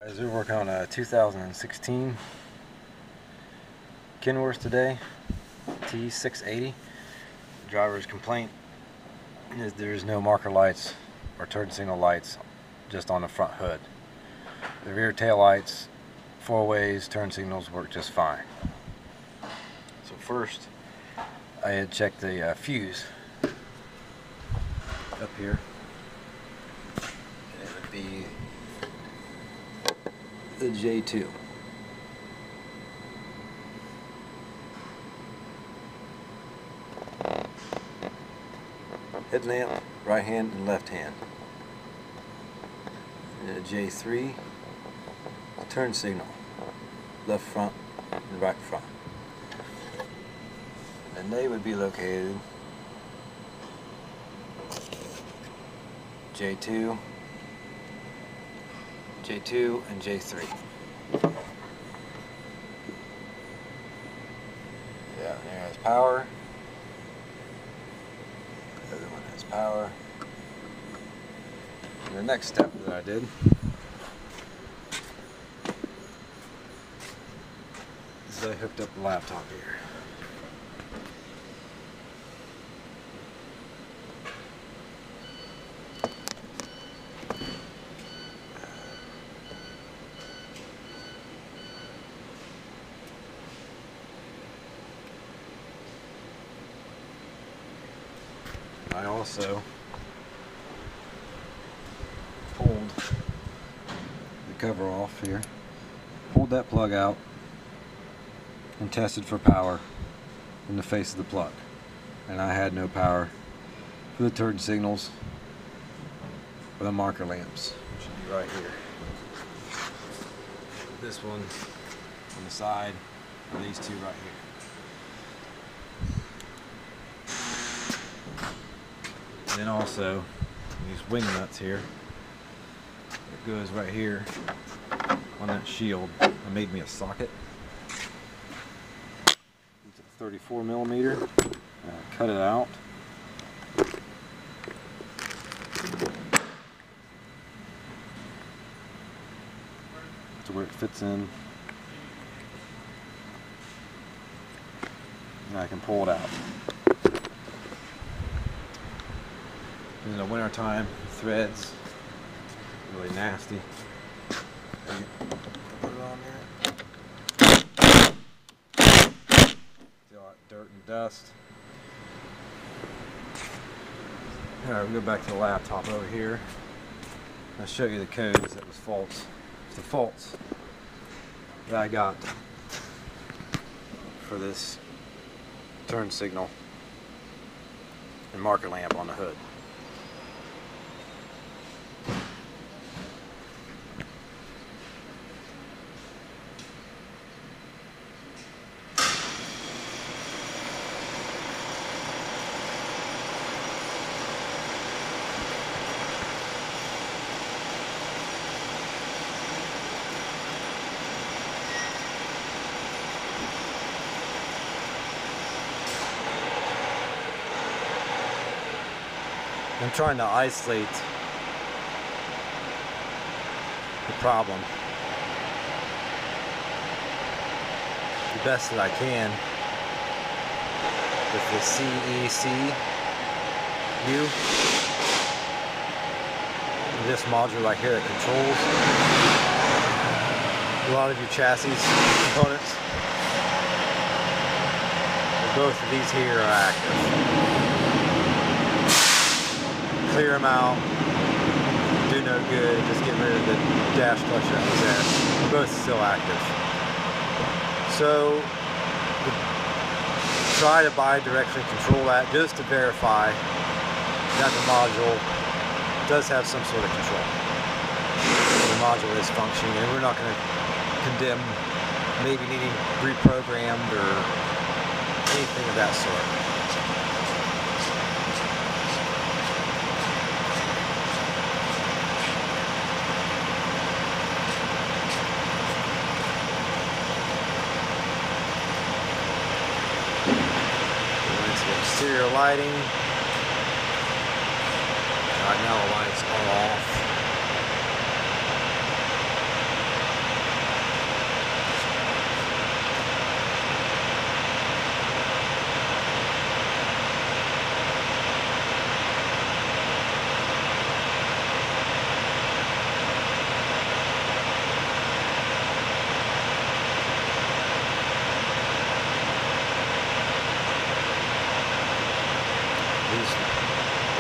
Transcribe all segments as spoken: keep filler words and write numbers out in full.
Guys, we're working on a two thousand sixteen Kenworth today, T six eighty. The driver's complaint is there's no marker lights or turn signal lights just on the front hood. The rear tail lights, four ways, turn signals work just fine. So first, I had checked the uh, fuse up here. And it would be the J two. Headlamp, right hand and left hand. And a J three, a turn signal, left front and right front. And they would be located J two, J two and J three. Yeah, there has power. The other one has power. And the next step that I did is I hooked up the laptop here. I also pulled the cover off here, pulled that plug out, and tested for power in the face of the plug. And I had no power for the turn signals or the marker lamps, which should be right here. This one on the side, and these two right here. And then also these wing nuts here, it goes right here on that shield. I made me a socket. It's a thirty-four millimeter. I cut it out. To where it fits in. And I can pull it out. In the winter time, threads, really nasty. Put it on there. See all that dirt and dust. Alright, we'll go back to the laptop over here. I'll show you the codes that was faults. It's the faults that I got for this turn signal and marker lamp on the hood. I'm trying to isolate the problem the best that I can with the C E C U. This module right here that controls a lot of your chassis components. Both of these here are active. Clear them out, do no good, just get rid of the dash clutch that was there. They're both still active. So, try to bidirectionally control that just to verify that the module does have some sort of control. The module is functioning, and we're not going to condemn maybe needing reprogrammed or anything of that sort. Exterior lighting. Right now the lights are off.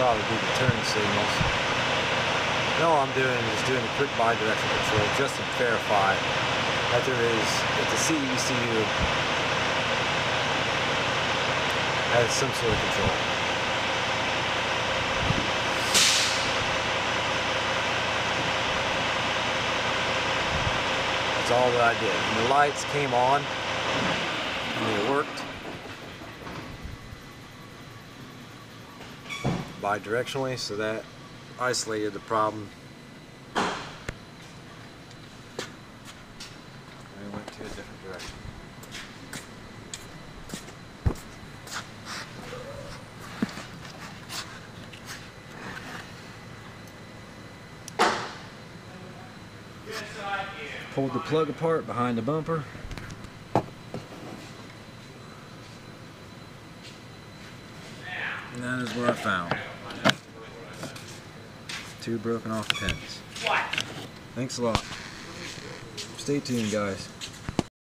probably be the turn signals. And all I'm doing is doing a quick bi-directional control just to verify that there is, that the C E C U has some sort of control. That's all that I did. And the lights came on and they worked bi-directionally, so that isolated the problem. And we went to a different direction. Pulled the plug apart behind the bumper. And that is what I found. Two broken off pins. Thanks a lot. Stay tuned, guys.